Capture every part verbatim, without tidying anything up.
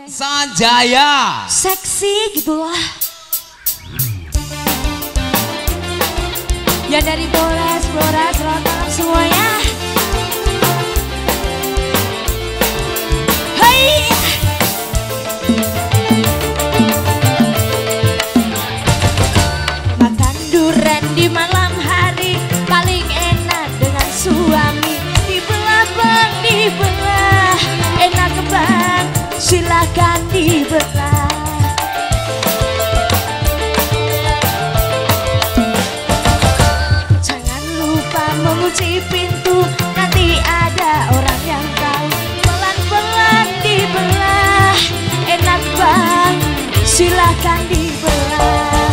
Sanjaya. Seksi gitu lah. Ya dari Polres, Flores, Rotterdam semuanya. Hai. Makan durian di malam hari paling enak dengan suami. Dibelah bang, dibelah, enak bang, silakan dibelah. Mengunci pintu, nanti ada orang yang tahu. Pelan-pelan dibelah, enak bang, silakan dibelah.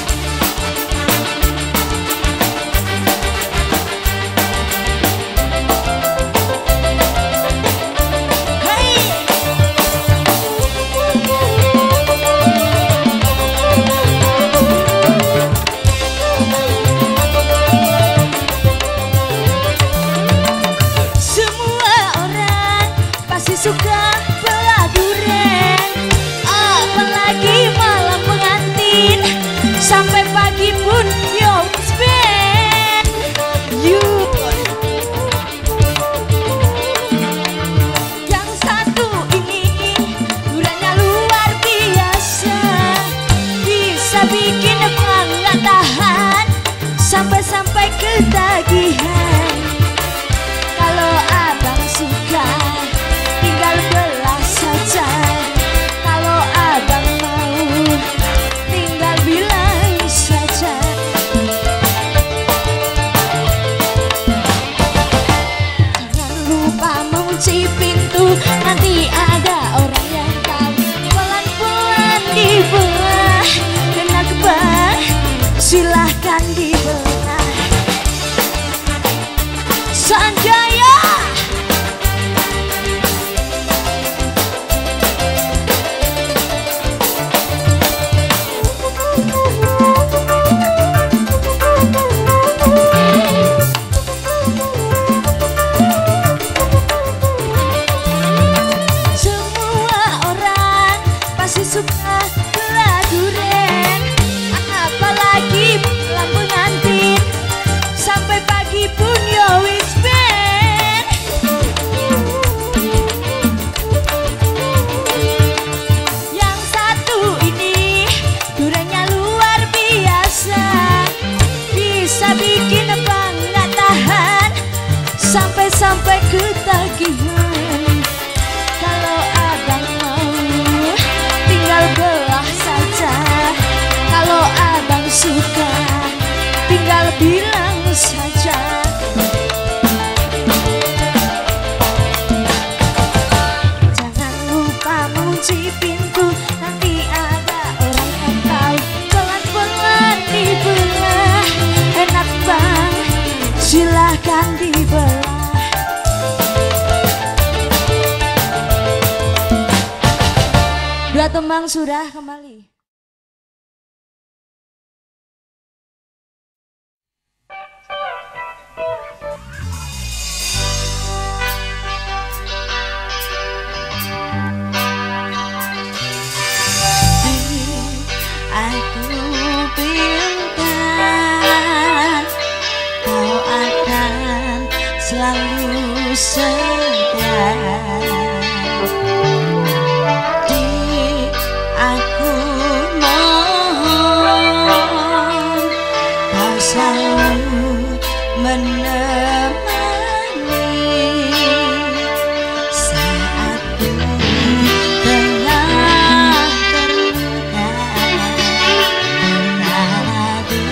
Suka belah durian, apalagi malam pengantin, sampai pagi pun yo spend you. Yang satu ini duriannya luar biasa, bisa bikin abang nggak tahan, sampai-sampai ketagihan. Kalau abang suka tinggal belah saja, kalau abang mau tinggal bilang saja. Jangan lupa mengunci pintu, nanti ada orang yang tahu. Pelan-pelan dibelah, enak bang, silahkan dibelah. Sanjaya. Suka belah durian, apalagi malam pengantin, sampai pagi pun yo spend. Yang satu ini duriannya luar biasa, bisa bikin abang nggak tahan, sampai-sampai ketagihan. Kalau abang tinggal belah saja, kalau abang suka tinggal bilang saja. Jangan lupa mengunci pintu, nanti ada orang yang tahu. Pelan-pelan dibelah, enak bang, silahkan dibelah. Dua tembang sudah kembali. Aku bintang, kau akan selalu setia. Aku mohon kau selalu menemani saat ku tengah terluka, ragu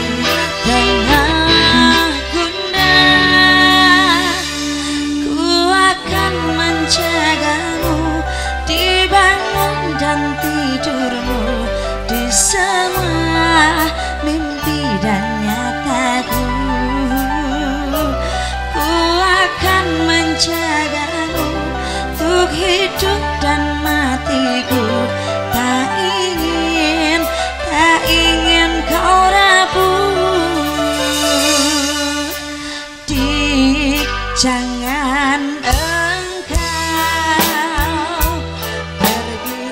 tengah gundah. Ku akan menjagamu di bangun dan tidurmu, di semua mimpi dan nyataku. Ku akan menjagamu untuk hidup dan matiku. Tak ingin, tak ingin kau rapuh. Dik, jangan engkau pergi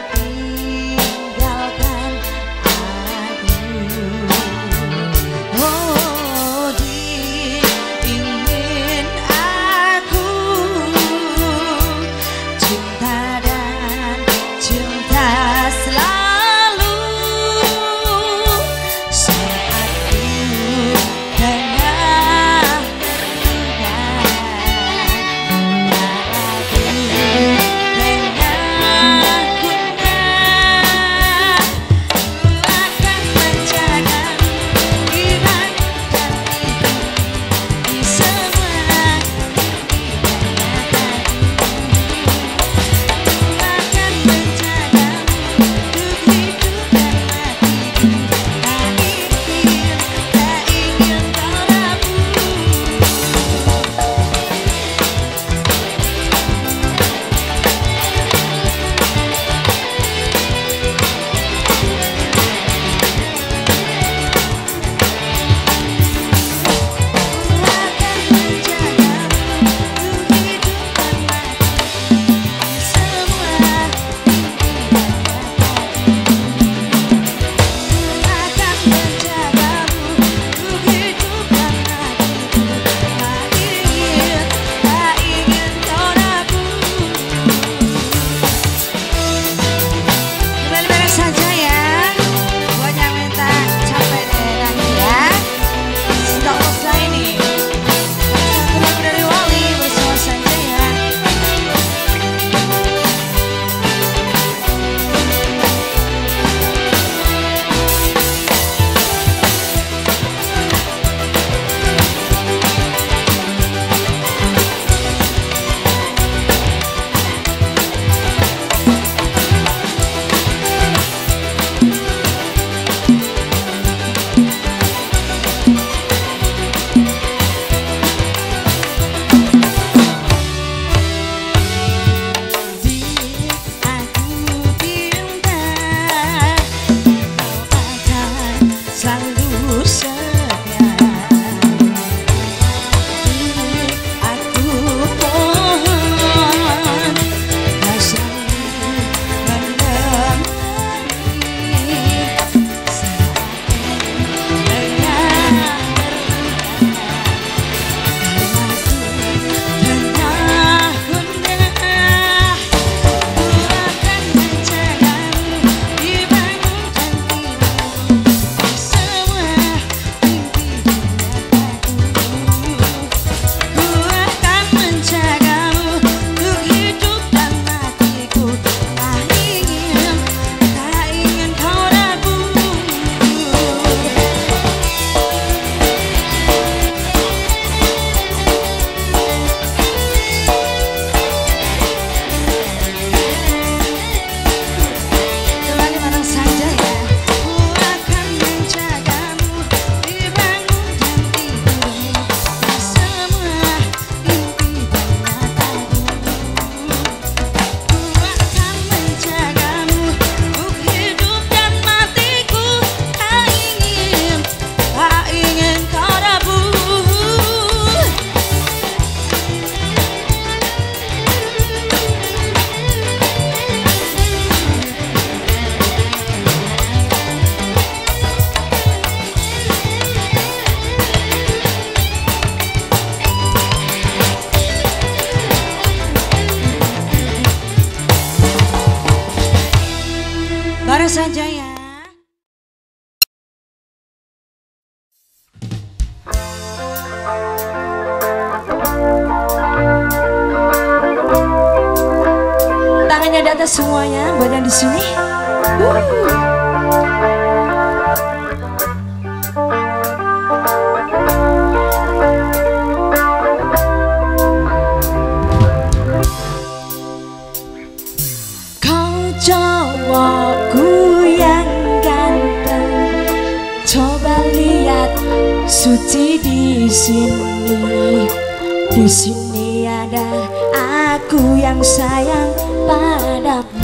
Baras saja ya. Tangannya di atas semuanya buat yang di sini. Uh. Cowokku yang ganteng, coba lihat suci di sini. Di sini ada aku yang sayang padamu.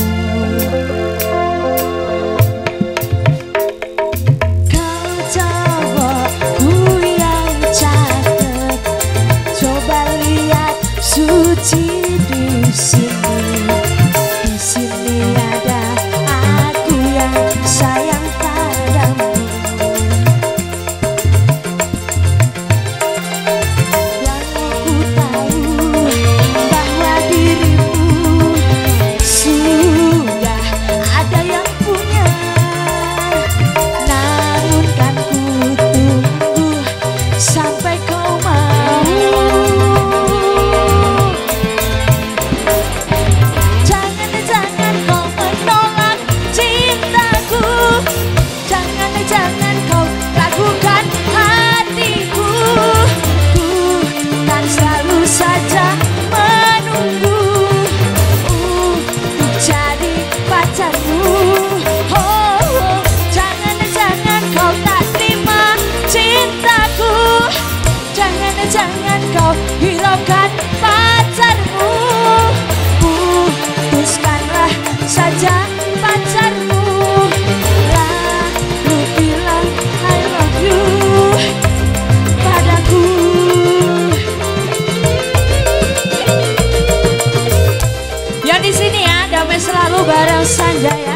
Kau cowokku yang cakep, coba lihat suci di sini. Di sini ada aku yang sayang padamu. Dan aku tahu bahwa dirimu sudah ada yang punya. Namun kan ku tunggu sampai kau mau. Jangan kau hiraukan pacarmu, putuskanlah saja pacarmu. Lalu bilang I love you padaku. Yang di sini ya, damai selalu bareng Sanjaya.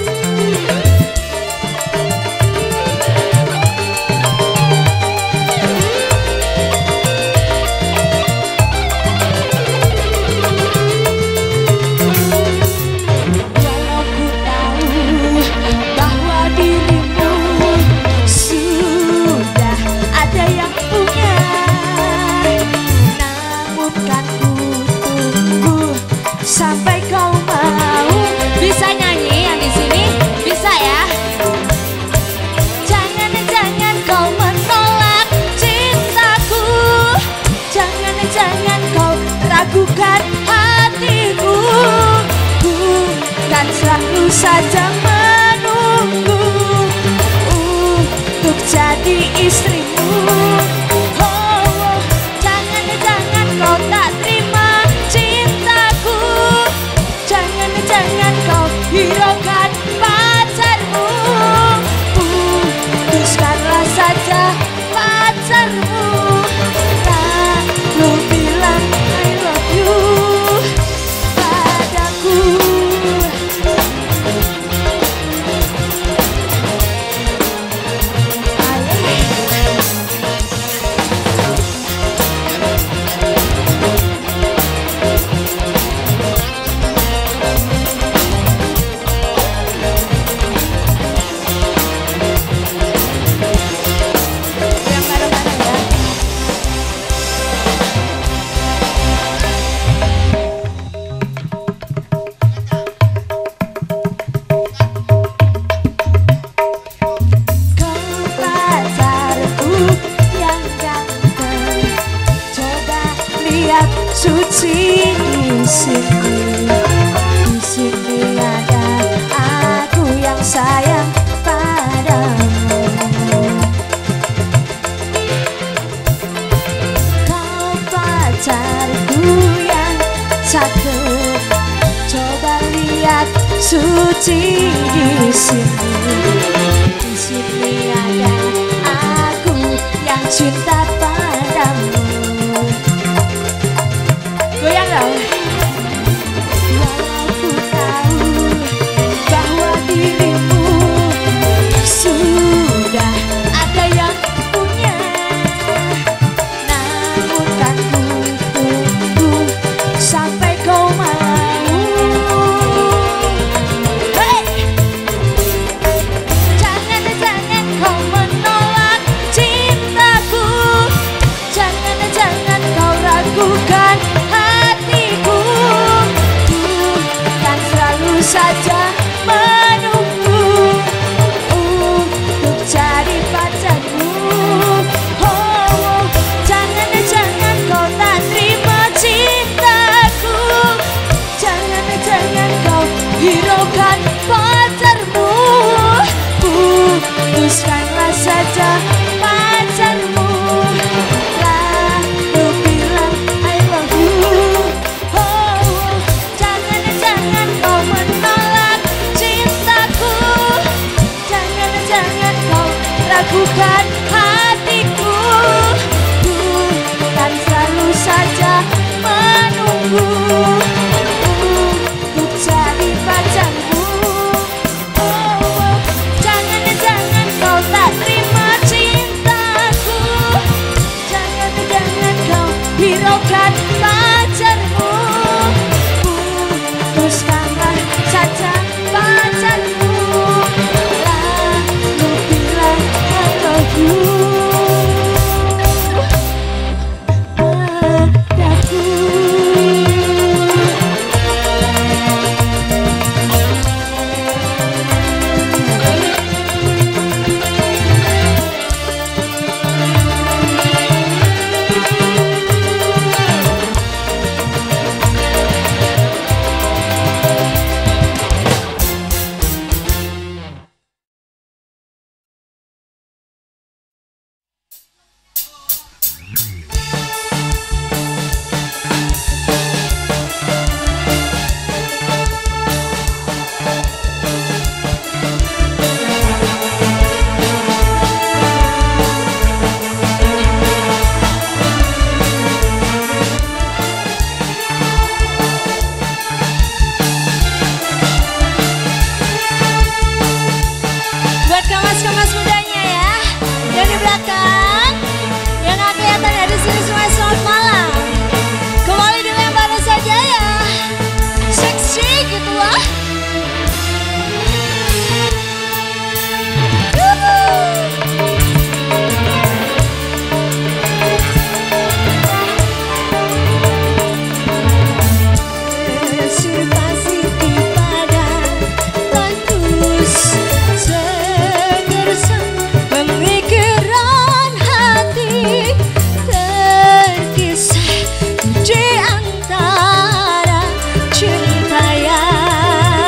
Sampai kau mau. Bisa nyanyi yang di sini? Bisa ya? Jangan, jangan kau menolak cintaku. Jangan, jangan kau ragukan hatiku. Ku kan selalu saja menunggu untuk jadi istrimu. Oh, oh. Jangan, jangan kau tak terima cintaku. Jangan, jangan kau hiraukan pacarmu. Putuskanlah saja suci di sini. Di sini ada aku yang sayang padamu. Kau pacarku yang cakep, coba lihat suci di sini. Di sini ada aku yang cinta padamu. Goyang dong. Walau ku tahu bahwa dirimu sudah ada yang punya, namun kan ku tunggu sampai kau mau. Hey! Jangan, jangan kau menolak cintaku. Jangan, jangan kau ragukan hatiku. Ku kan selalu saja menunggu untuk jadi pacarmu. Oh, oh. Jangan, jangan kau tak terima cintaku. Jangan, jangan kau hiraukan pacarmu. Putuskanlah saja pacarmu. Lalu bilang I love you. Oh, oh. Jangan, jangan kau menolak cintaku. Jangan, jangan kau ragukan hatiku. Ku kan selalu saja menunggu untuk jadi pacarmu. Oh, oh. Jangan, jangan kau tak terima cintaku. Jangan, jangan kau hiraukan pacarmu. Putuskanlah saja pacarmu. Lalu bilang I love you padaku. Buat kemas-kemas mudanya ya, yang di belakang, yang nggak kelihatan ya, di sini semua selamat malam. Kembali dilempar saja ya, seksi gitu lah. Sirpasi di padang tandus segersang pemikiran hati terkisah di antara cinta yang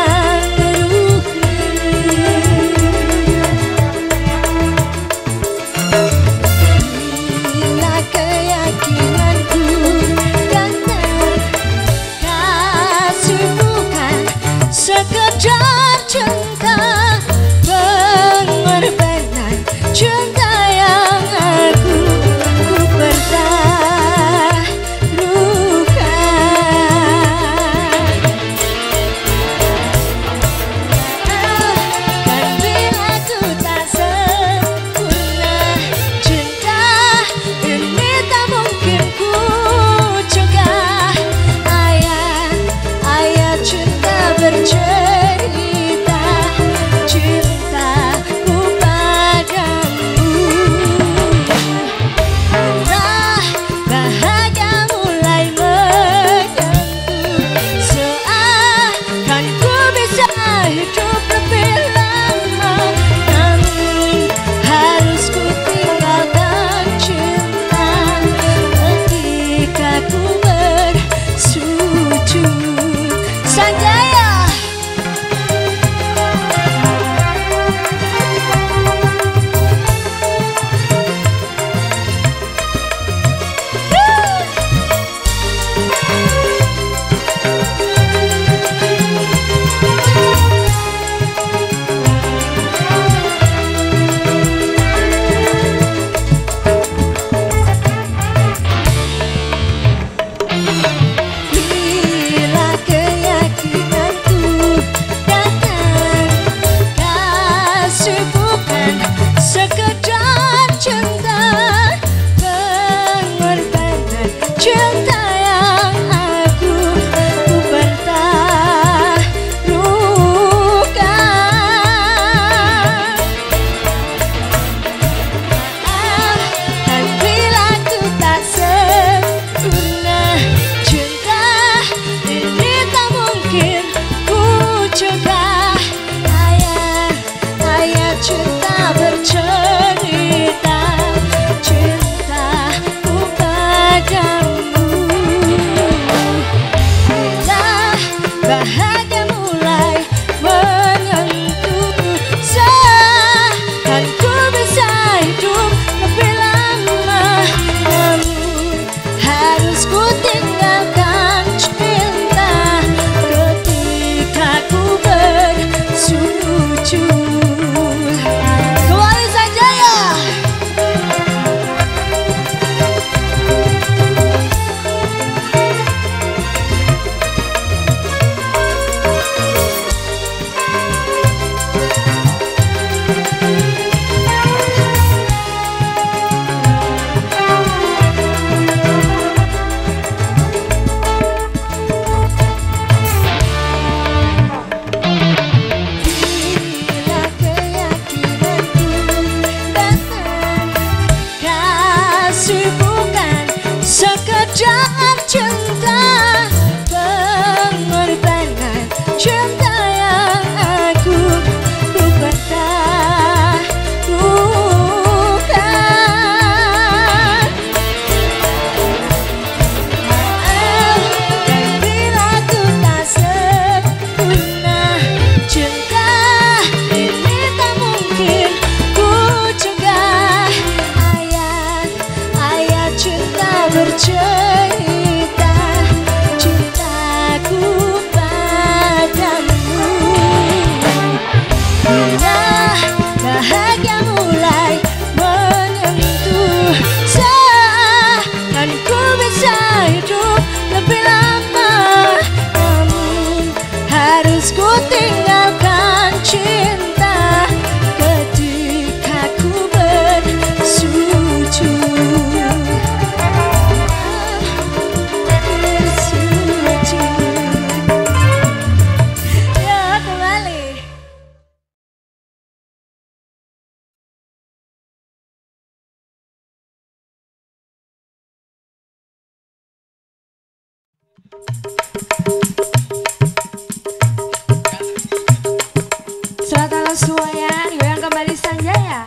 Selamat malam semuanya, digoyang kembali Sanjaya.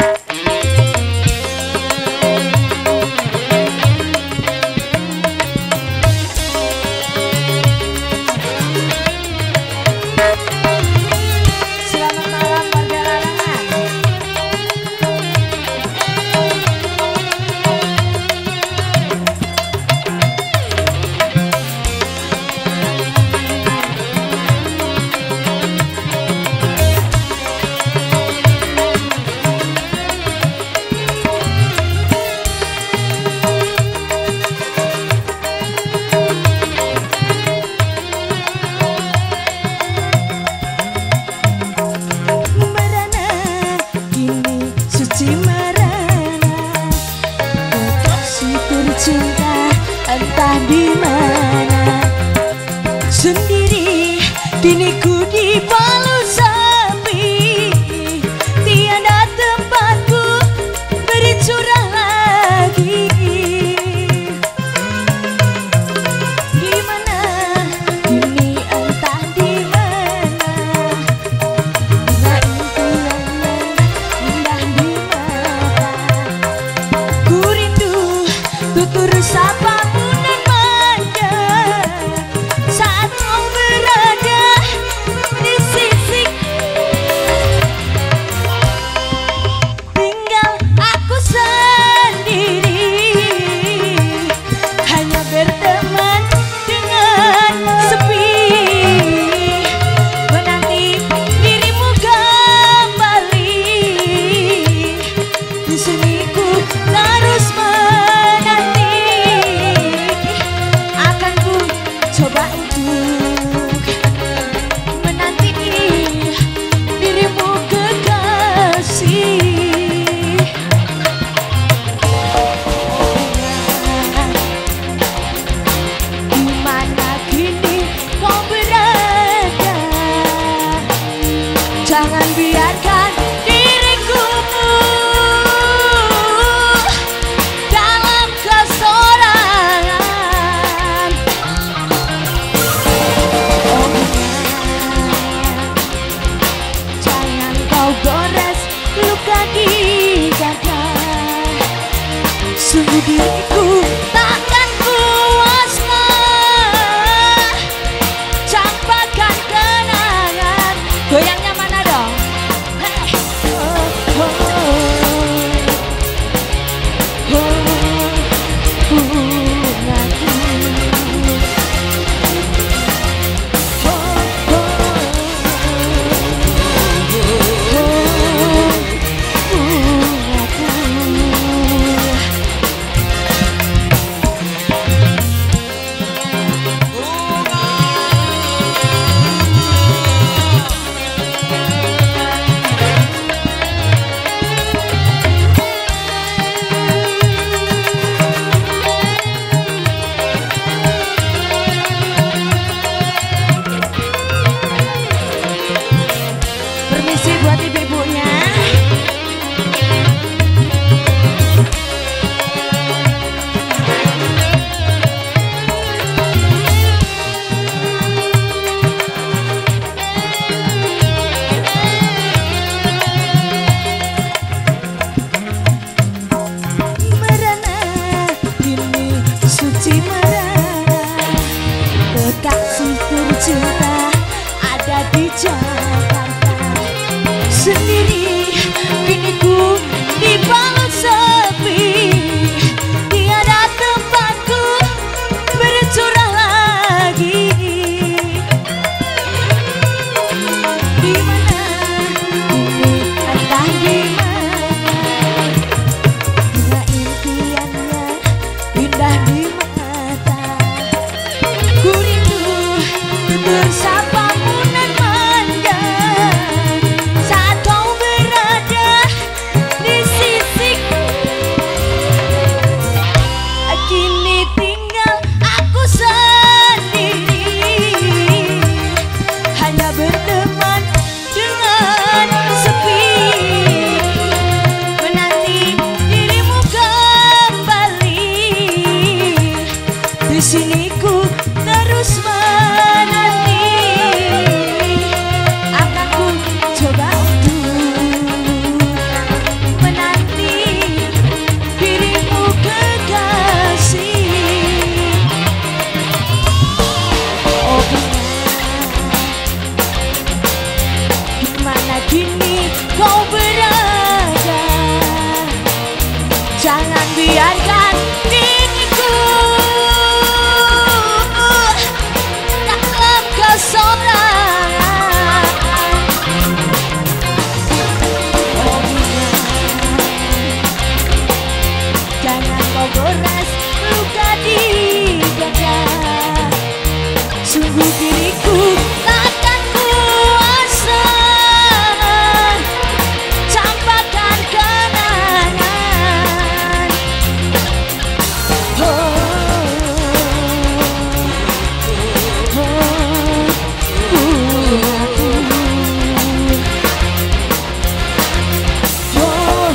Selamat malam warga Larangan. Cinta entah di mana sendiri, kini ku dibalut sepi, tiada tempatku bercurah lagi. Di mana kini entah di mana, bunga impiannya indah di mata. Ku rindu tutur sapamu dan manja saat kau berada di sisiku. Tinggal aku sendiri, hanya berteman dengan sepi, menanti dirimu kembali. Di sini ku terus menanti, akan ku coba untuk menanti dirimu kekasih. Di mana kini kau berada, jangan biarkan diriku dalam kesorangan. Oh, jangan kau gores luka di dada, sungguh diriku takkan puasnya campakkan kenangan. Goyangnya mana dong? Hey. Oh, oh, oh, bungaku. Oh, oh, oh, bungaku. Jangan biarkan diriku dalam kesorangan. Oh bunga, jangan kau gores luka di dada. Sungguh diriku takkan kuasa campakkan kenangan. Oh, oh, bungaku. Oh,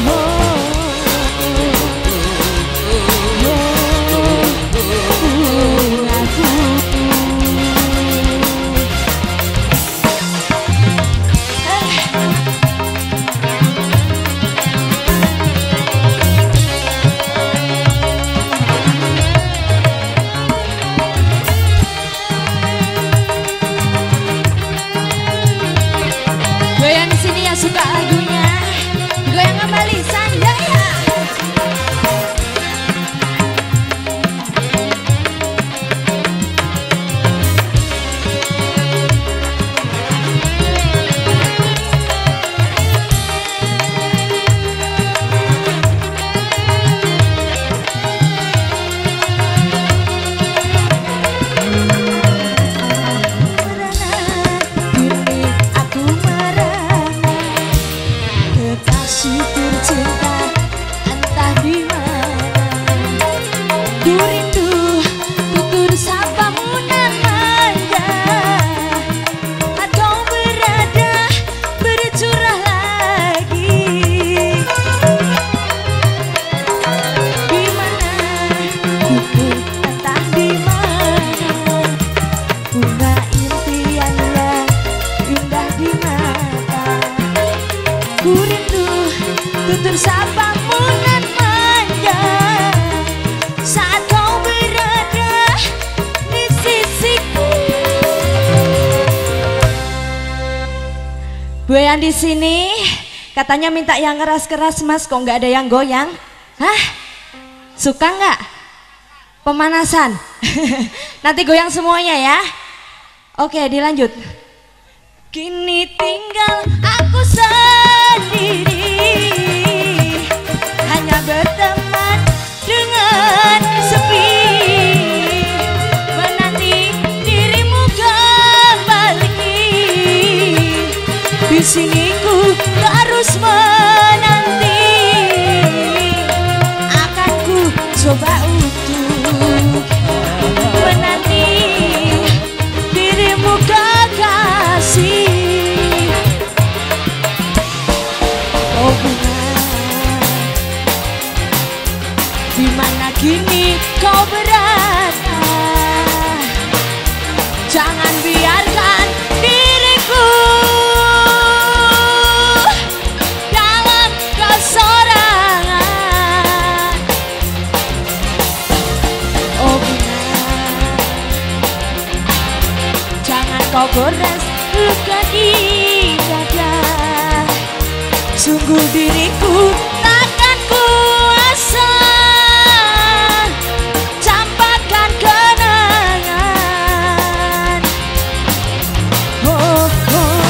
bungaku. Goyang di sini yang suka lagunya, goyang kembali Sanjaya. Kekasih tercinta entah di mana, ku rindu tutur sapamu nan manja. Atau berada bercurah lagi di mana, tutur entah di mana. Bunga impiannya indah di mata, ku rindu tutur sapamu nan manja saat kau berada di sisiku. Goyang di sini katanya minta yang keras-keras mas, kok nggak ada yang goyang? Hah? Suka nggak? Pemanasan? Nanti goyang semuanya ya. Oke, dilanjut. Kini tinggal aku sendiri, hanya berteman dengan sepi, menanti dirimu kembali. Di sini ku terus menanti, akan ku coba untuk menanti dirimu kekasih. Oh bunga, di mana kini kau berada? Jangan biarkan diriku dalam kesorangan. Oh bunga, jangan kau gores luka di dada. Sungguh diriku takkan kuasa campakkan kenangan. Oh, oh,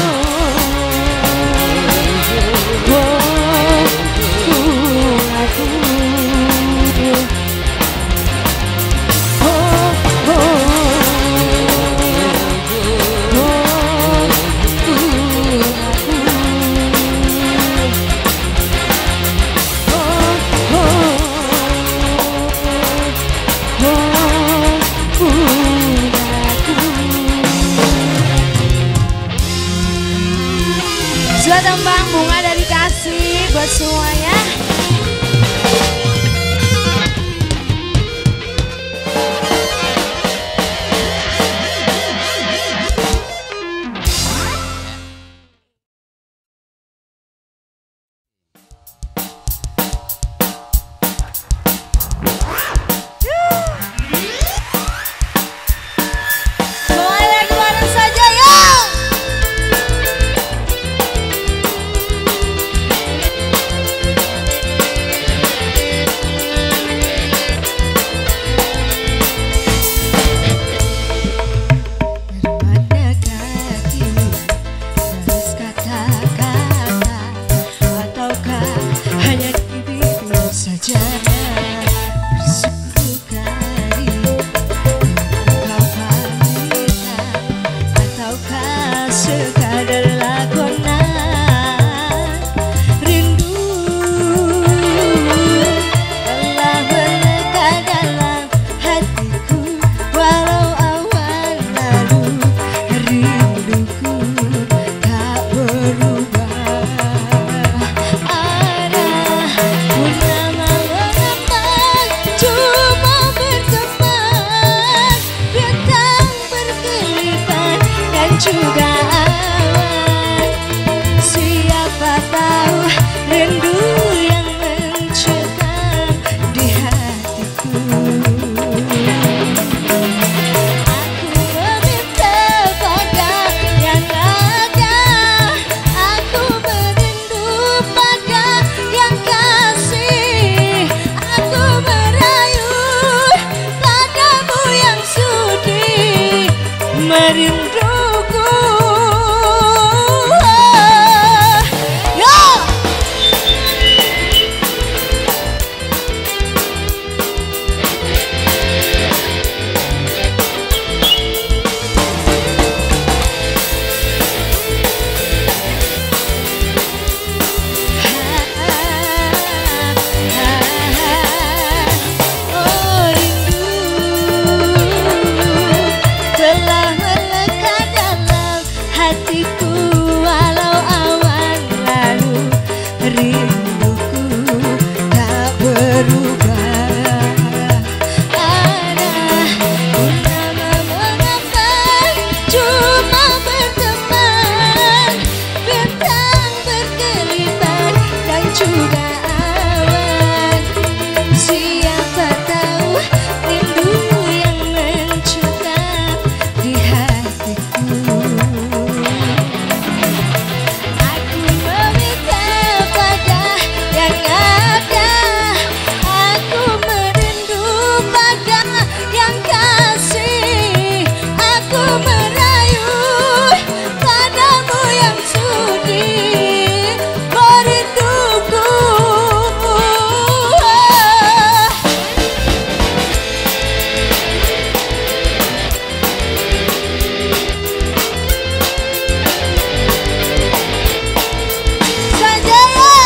oh, bungaku. Oh, oh, Sudah tembang bunga dari kasih buat semuanya. juga awan. Siapa tahu rindu yang mencekam di hatiku. Aku meminta pada yang ada, aku merindu pada yang kasih, aku merayu padamu yang sudi merinduku. Yo! Oh rindu telah melekat dalam hatiku, walau awan lalu rinduku tak berubah. Ada purnama mengapa cuma berteman, bintang berkelipat dan juga awan. Siapa tahu rindu yang mencekam di hatiku. Aku meminta pada yang ada, aku merindu pada yang kasih, aku merayu padamu yang sudi merinduku. Sanjaya.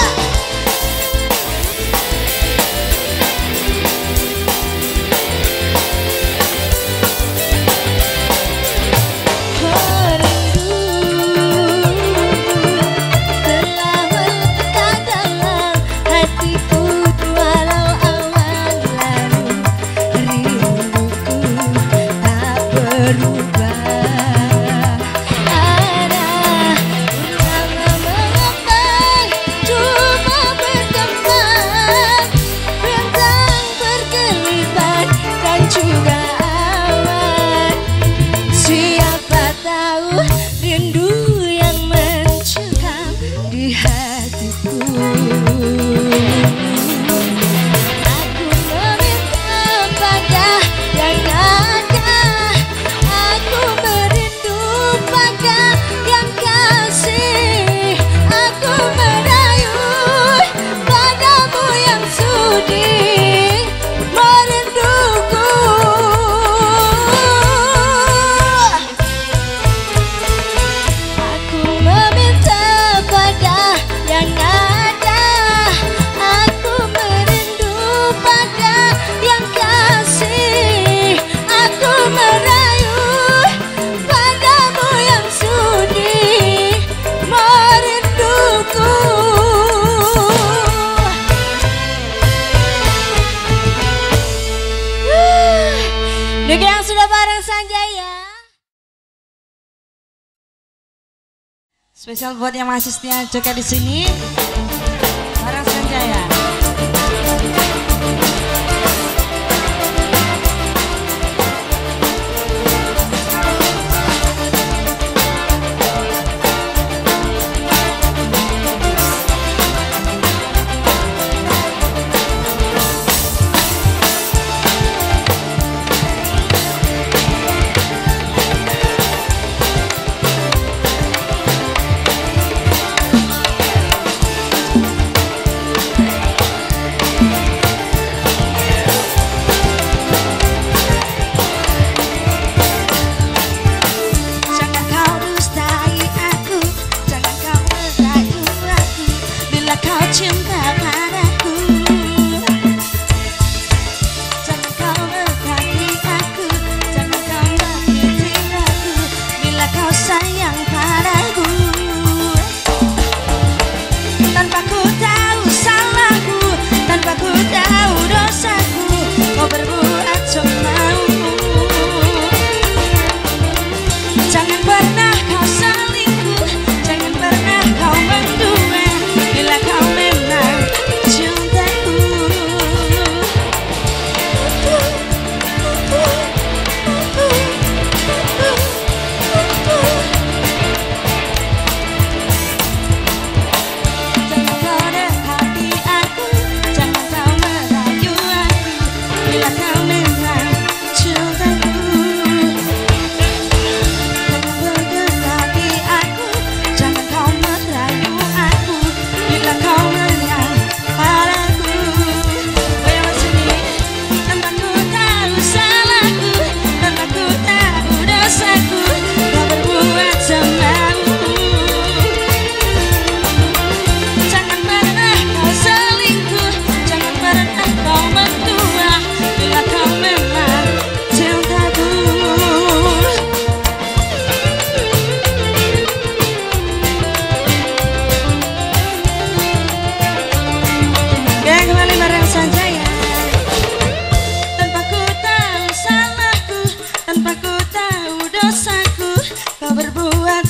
Telah melekat dalam hatiku, walau awan lalu rinduku tak berubah. Ada purnama mengapa cuma berteman, bintang berkelipat dan juga awan. Siapa tahu rindu yang mencekam di hatiku. Aku meminta pada yang ada, aku merindu pada yang kasih, aku merayu padamu yang sudi merinduku. Aku meminta pada yang ada, aku merindu pada yang kasih, aku merayu padamu yang sudi merinduku. Negeri yang sudah bareng Sanjaya. Spesial buat yang masih setia joget di sini. Bareng Sanjaya.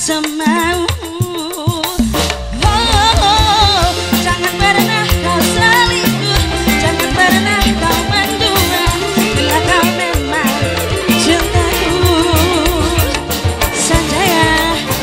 semau. Oh, jangan pernah kau selingkuh, jangan pernah kau mendua, bila kau memang cintaku. Sanjaya.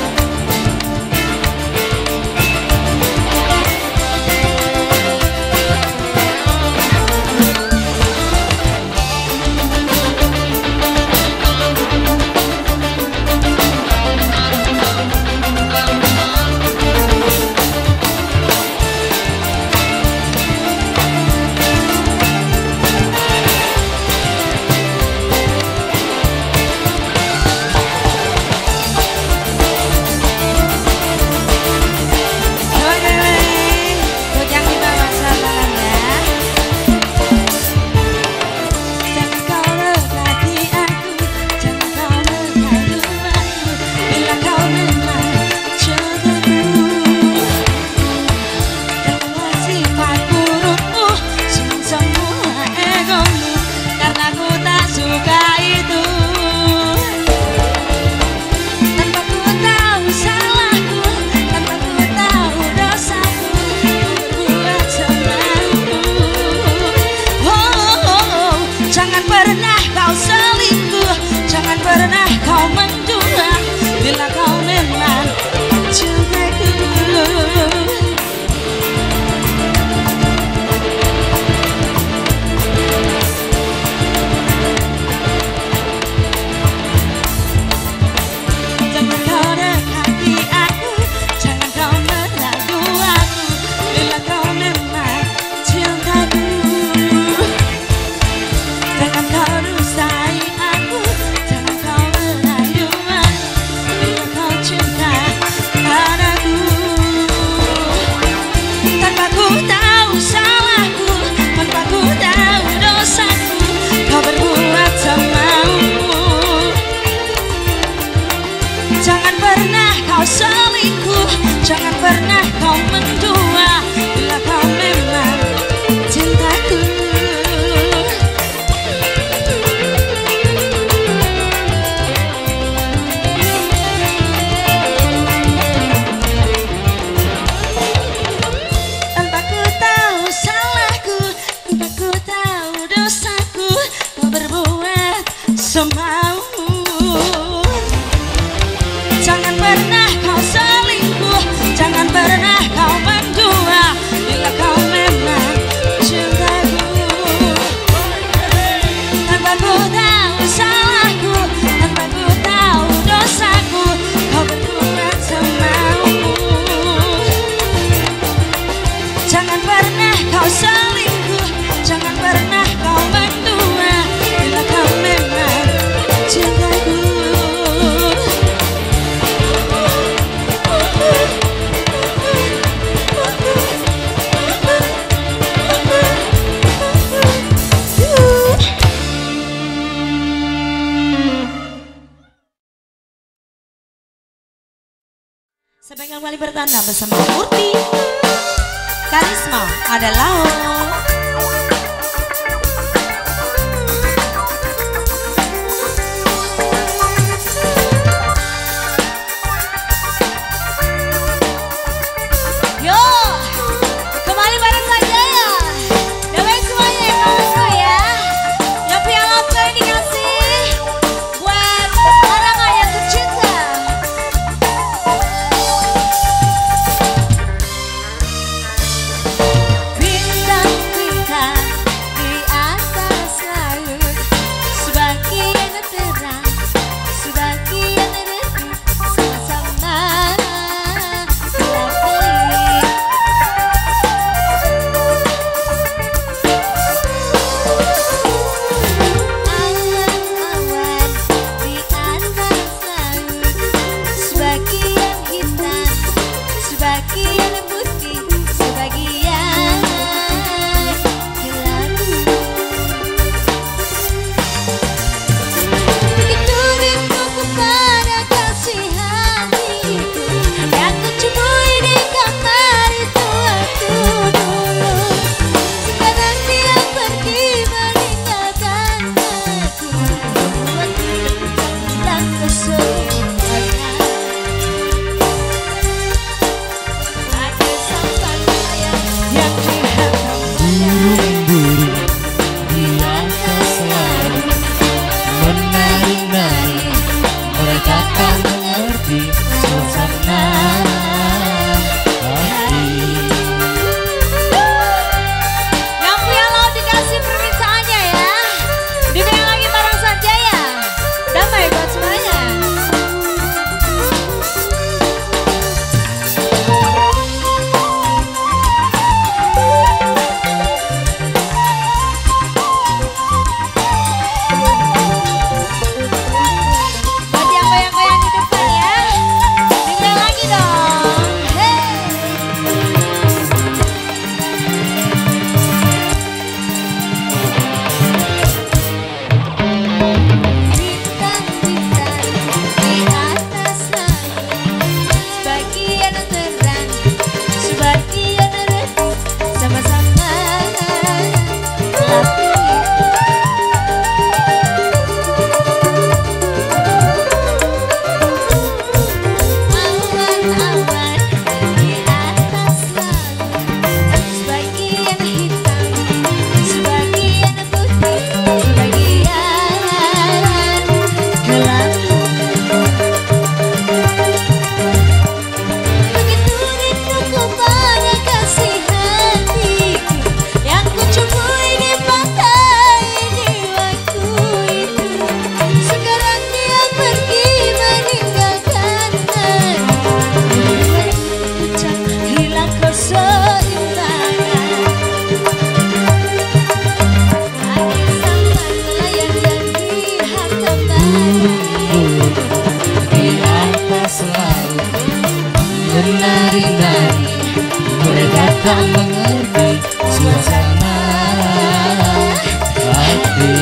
Jangan pernah kau mendua, bila kau memang cintaku. Tanpa ku tahu salahku, tanpa ku tahu dosaku, kau berbuat semau. Jangan pernah kau selingkuh, jangan pernah kau mendua, bila kau memang cintaku. Tanpa ku tahu salahku, tanpa ku tahu dosaku, kau berbuat semau. Jangan pernah kau selingkuh, jangan pernah kau mendua, bila kau memang cintaku. Sebagai wali bertanda bersama Murti Karisma adalah Yo, kembali bareng saja ya. Damai semuanya ya kawanku ya. Yang punya lagu ini dikasih buat orang yang tercinta. bintang tak mengerti suasana hati.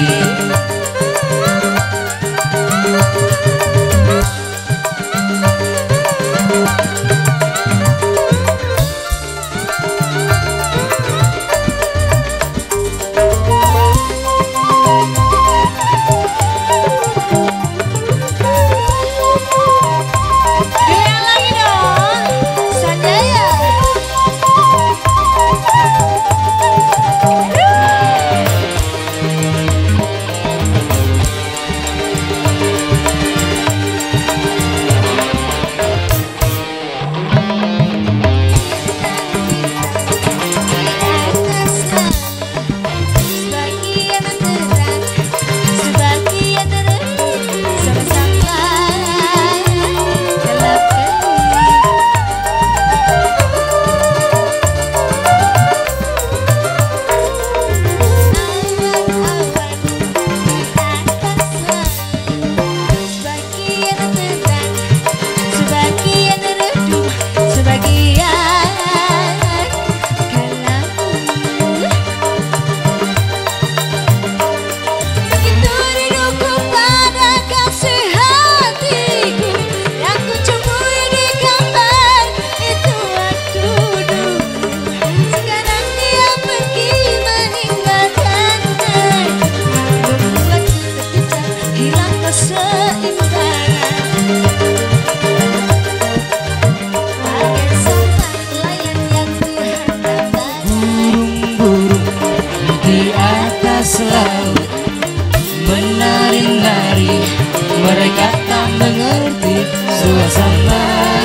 Laut menari-nari, mereka tak mengerti suasana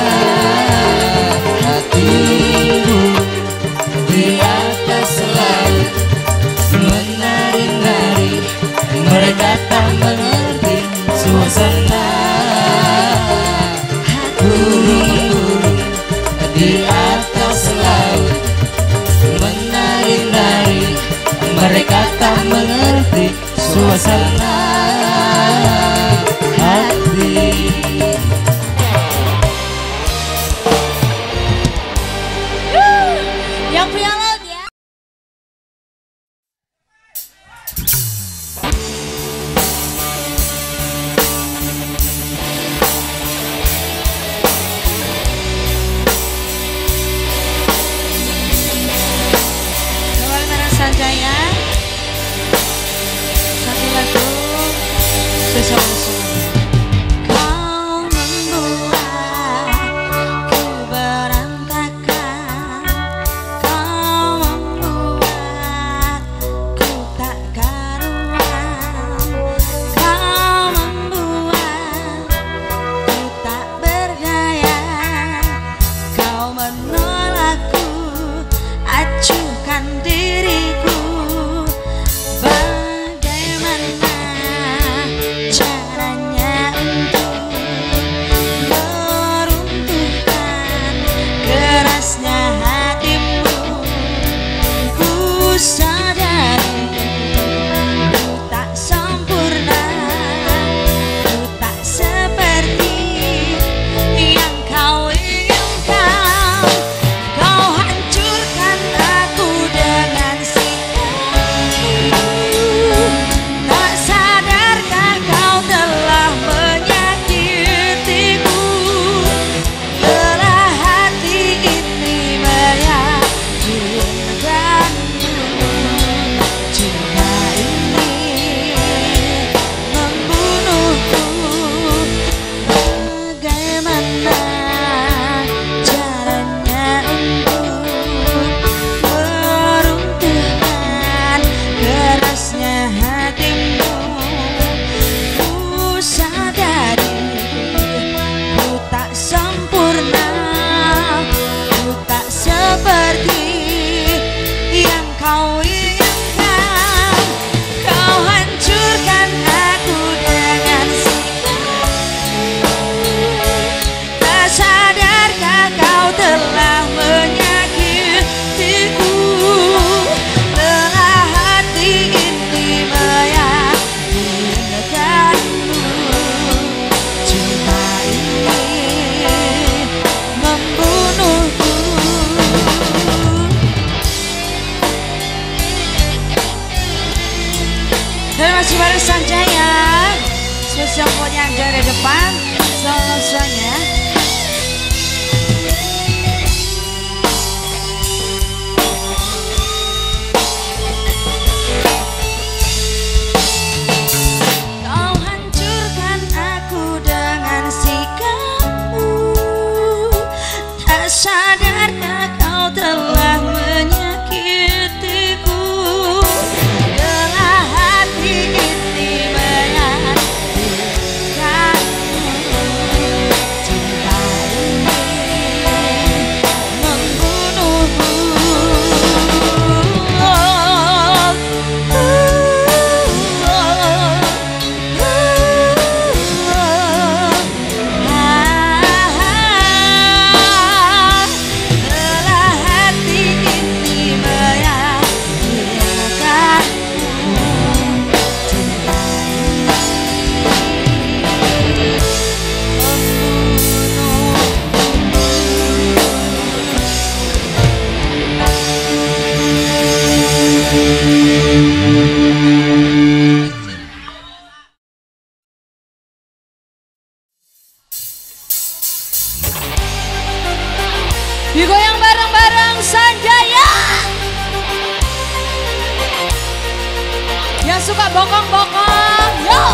hatimu. Di atas laut menari-nari, mereka tak mengerti suasana. Burung-burung di atas laut menari-nari, mereka tak mengerti suasana hati. Yang punya laut ya. Kembali merasa jaya. Satu lagu spesial. Kau membuatku berantakan, kau membuatku tak karuan, kau membuatku tak berdaya, kau menolakku, acuhkan diriku. Bagaimana caranya untuk meruntuhkan kerasnya hatimu? Ku sadari ku tak sempurna, ku tak seperti yang kau inginkan. Kau hancurkan aku dengan sikapmu. Tak sadarkah kau telah menyakitiku? Lelah hati ini meyakinkanmu. Cinta ini membunuhku. Bagaimana caranya untuk meruntuhkan kerasnya hatimu? Ku sadari ku tak sempurna, ku tak seperti yang kau inginkan. Kau hancurkan aku dengan sikapmu. Tak sadarkah kau telah menyakitiku? Lelah hati ini meyakinkanmu. Dan masih baru Sanjaya. Spesial buat yang dari depan. Selamat semuanya. Kau hancurkan aku dengan sikapmu. Tak sadarkah kau telah menyakitiku. Lelah hati ini menyakitkan. Cinta ini membunuhku. Oh, oh, oh, oh, ah. Lelah hati ini meyakinkanku. Cinta ini digoyang bareng-bareng Sanjaya. Yang suka bokong-bokong, yo.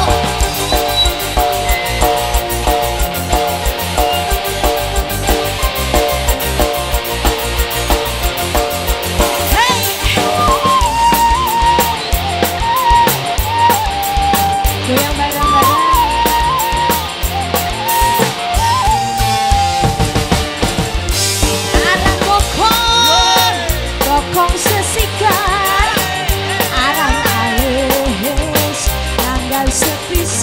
Hey. Goyang bareng-bareng. Arang bokong, bokong sesikan. Arang alus, tanggal sepisah.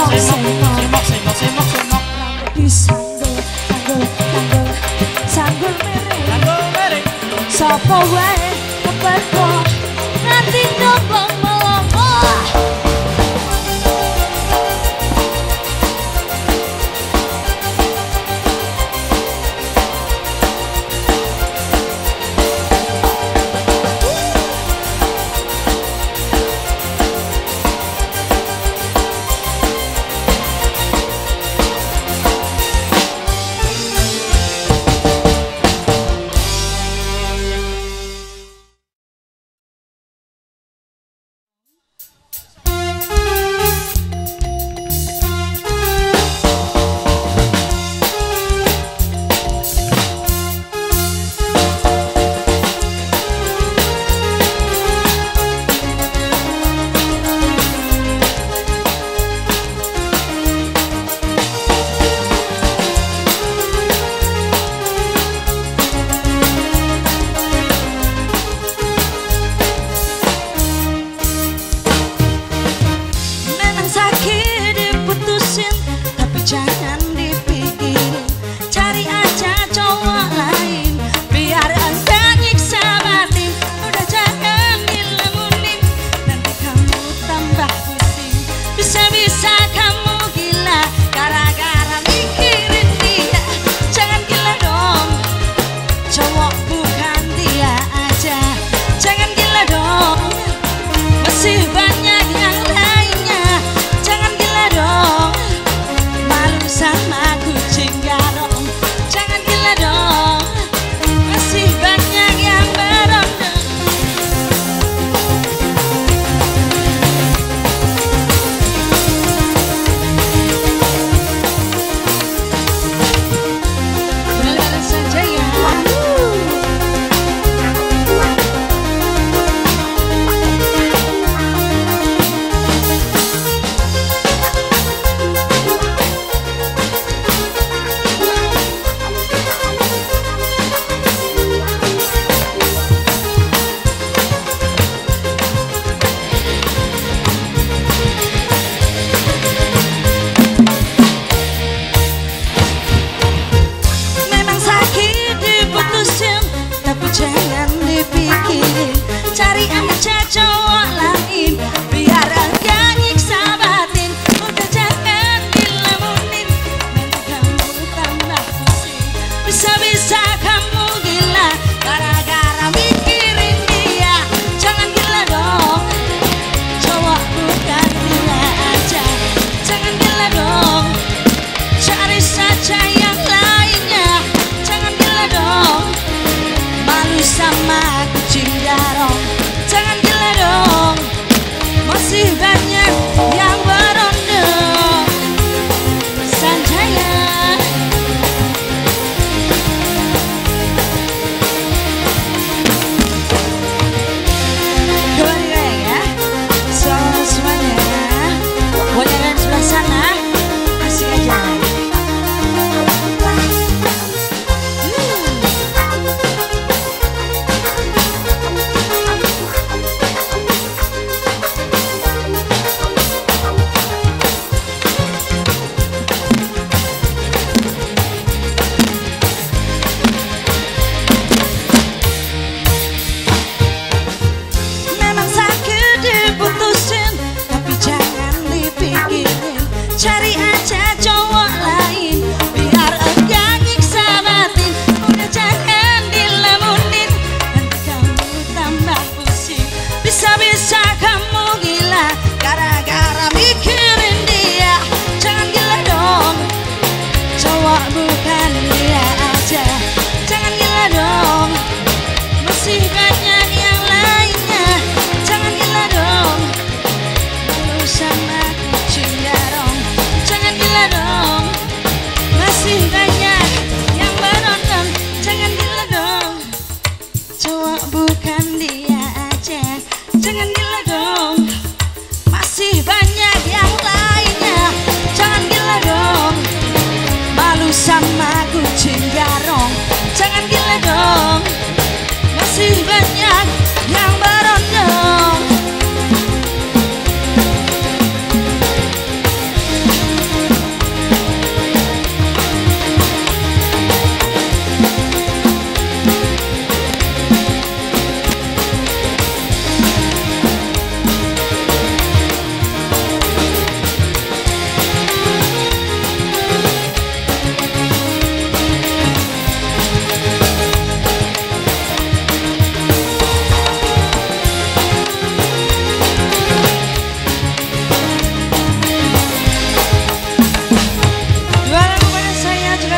semok semok semok semok semok semok disanggul sanggul sanggul sanggul mere sanggul mere sapa wae kepeko nganti nyombong melongo.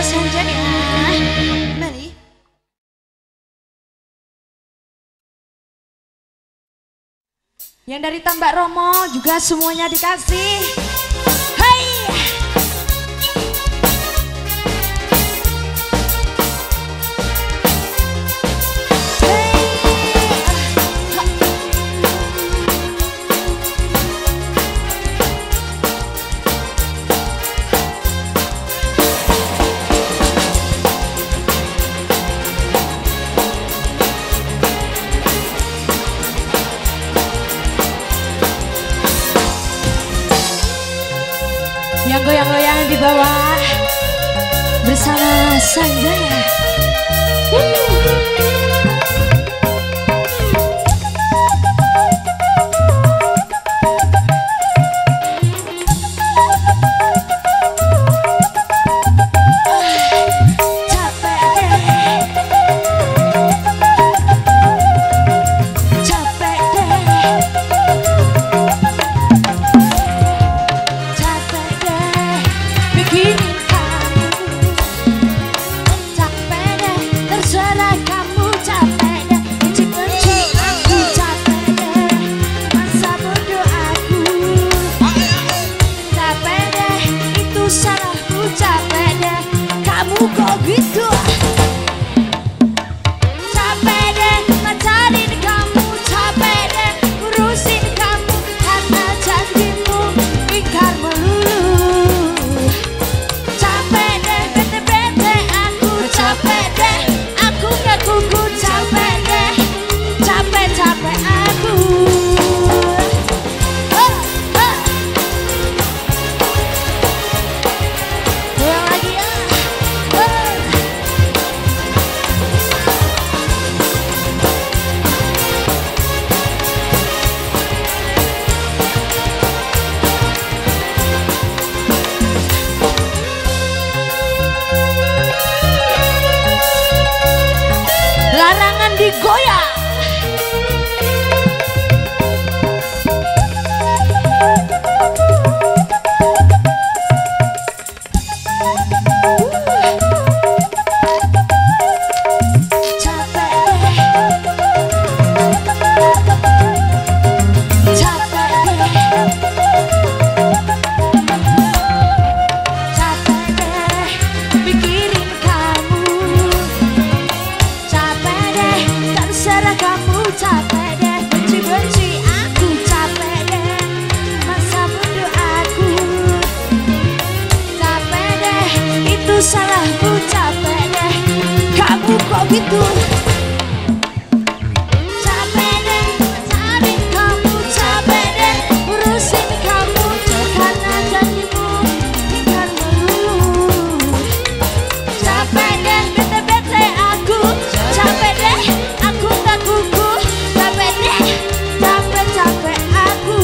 Sanjaya. Mari. Yang dari Tambak Romo juga semuanya dikasih. Hai. Yang goyang-goyang di bawah bersama Sanjaya. Larangan digoyang. Salahku capek deh, kamu kok gitu. Capek deh, cari kamu, capek deh, urusin kamu, karena janjimu tinggal melulu. Capek deh, bete-bete aku, capek deh, aku gak kuku. Capek deh, capek-capek aku.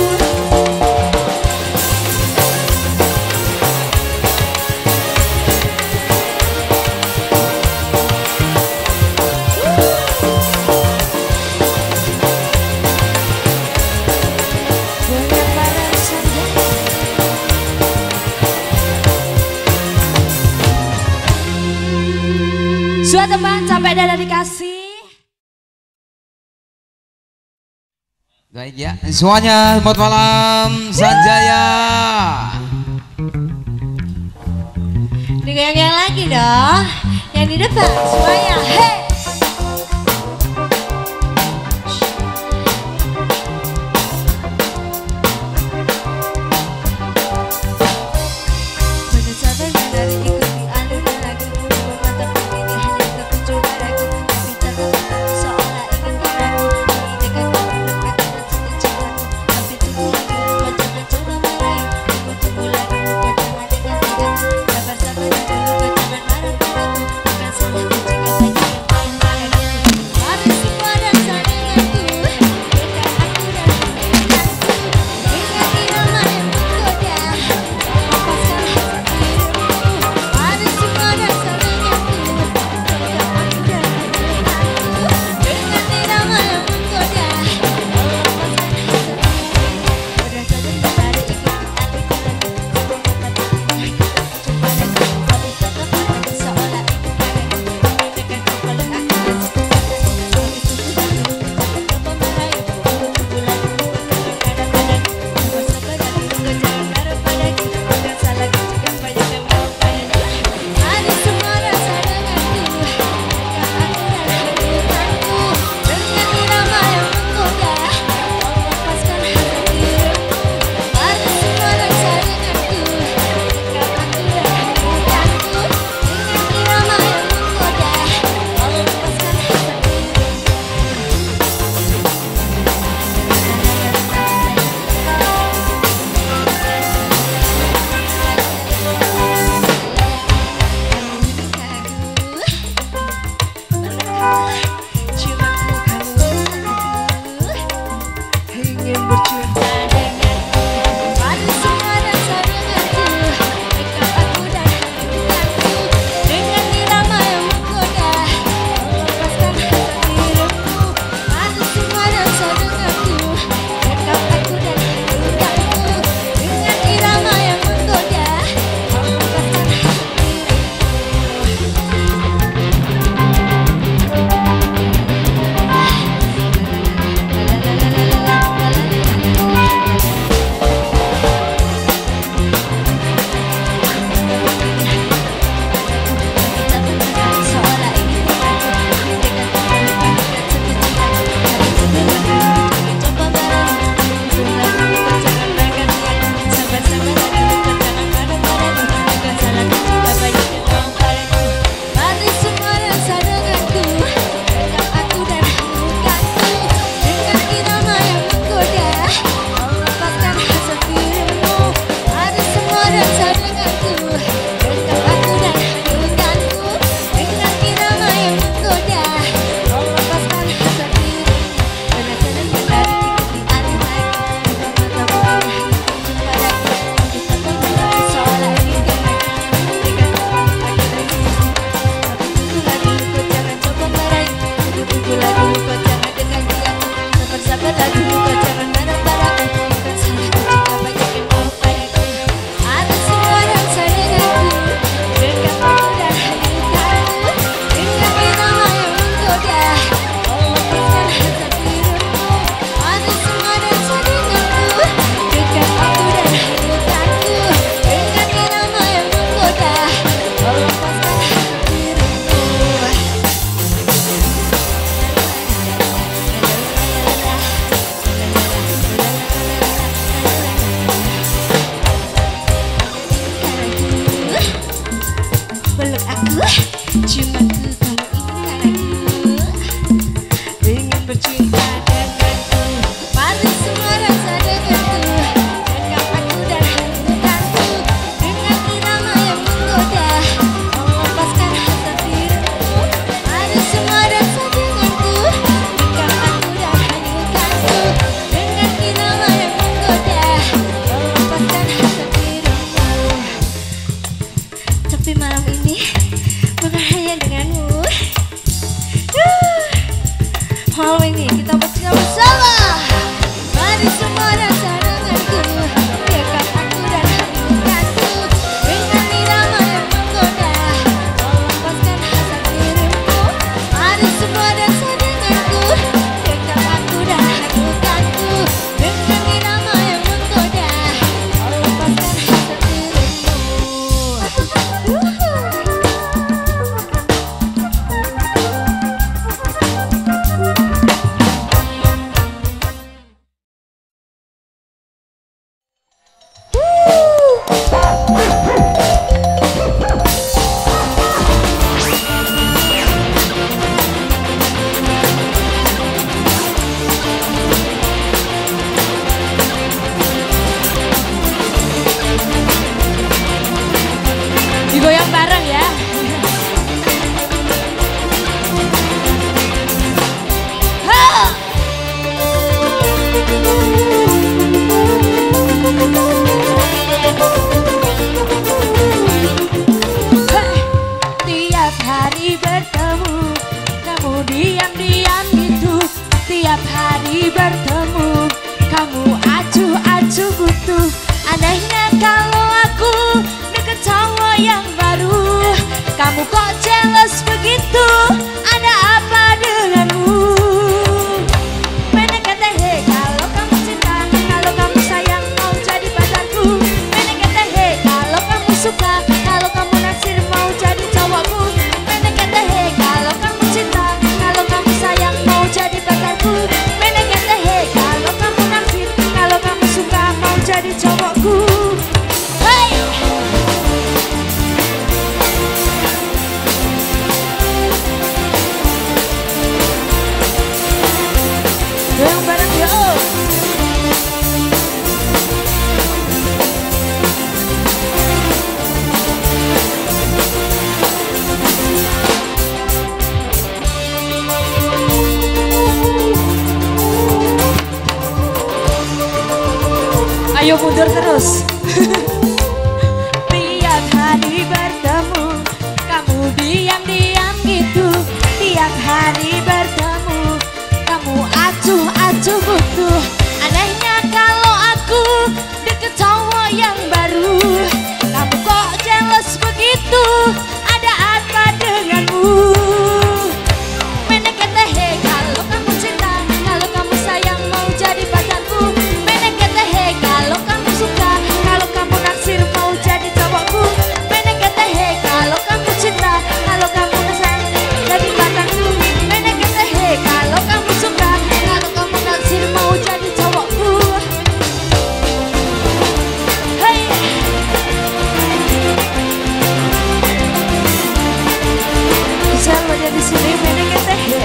Suat teman, capek dan dikasih. Baik ya, semuanya selamat malam Sanjaya. Digoyang-goyang lagi dong. Yang di depan semuanya. Hey. peluk aku, cium aku, kamu ingin aku, ingin bercinta denganku, mari semua rasa denganku, genggam aku dan hanyutkanku, dengan irama yang menggoda, melepaskan hasrat dirimu, mari semua rasa denganku, genggam aku dan hanyutkanku, dengan irama yang menggoda, melepaskan hasrat dirimu. Tapi malam ini bukan hanya denganmu. Uh, Malam ini kita bercinta bersama. Mari semua rasa denganku, genggam aku dan hanyutkanku, dengan irama yang menggoda, melepaskan hasrat dirimu. Mari semua rasa denganku, genggam aku dan hanyutkanku, dengan irama yang menggoda, melepaskan hasrat dirimu. Digoyang bareng ya. Ha! Hei, tiap hari bertemu, kamu diam-diam gitu. Tiap hari bertemu, kamu acuh-acuh butuh. Anehnya kalau aku deket cowok yang baru, kamu kok jealous begitu? Ada apa denganmu? Menekete he, kalau kamu cinta, kalau kamu sayang mau jadi pacarku. Menekete he, kalau kamu suka, kalau kamu naksir mau jadi cowokku. Menekete he, kalau kamu cinta, kalau kamu sayang mau jadi pacarku. Menekete he, kalau kamu naksir, kalau kamu suka mau jadi cowokku. Hey! Goyang bareng ya. Ayo mundur terus. Tiap hari bertemu, kamu diam-diam gitu. Tiap hari bertemu, kamu acuh-acuh butuh. Anehnya kalau aku deket cowok yang baru, kamu kok jealous begitu? Ada apa denganmu? Menekete he, kalau kamu cinta, kalau kamu sayang mau jadi pacarku. Menekete he, kalau kamu suka, kalau kamu naksir mau jadi cowokku. Menekete he, kalau kamu cinta, kalau kamu sayang jadi pacarku. Menekete he, kalau kamu suka, kalau kamu naksir mau jadi cowokku. Hey. Bisa lo jadi sini menekete he.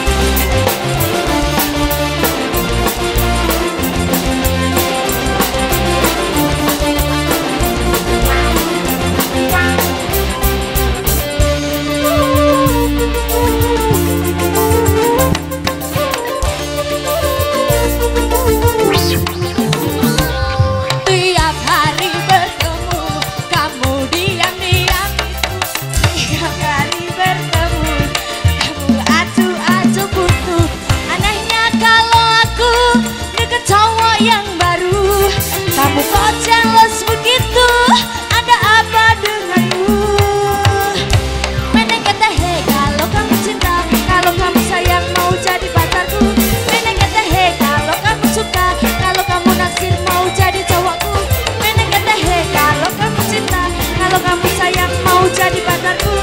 Tiap hari bertemu, kamu diam-diam gitu. Tiap hari bertemu, kamu acuh-acuh butuh. Anehnya kalau aku deket cowok yang baru, kamu kok jealous begitu? Ada apa denganmu? Menekete he, kalau kamu cinta, kalau kamu sayang mau jadi pacarku. Menekete he, kalau kamu suka, kalau kamu naksir mau jadi cowokku. Menekete he, kalau kamu cinta, kalau kamu sayang mau jadi pacarku.